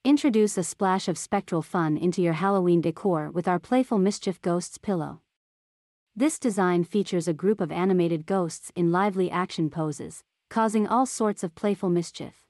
Introduce a splash of spectral fun into your Halloween decor with our Playful Mischief Ghosts Pillow. This design features a group of animated ghosts in lively action poses, causing all sorts of playful mischief.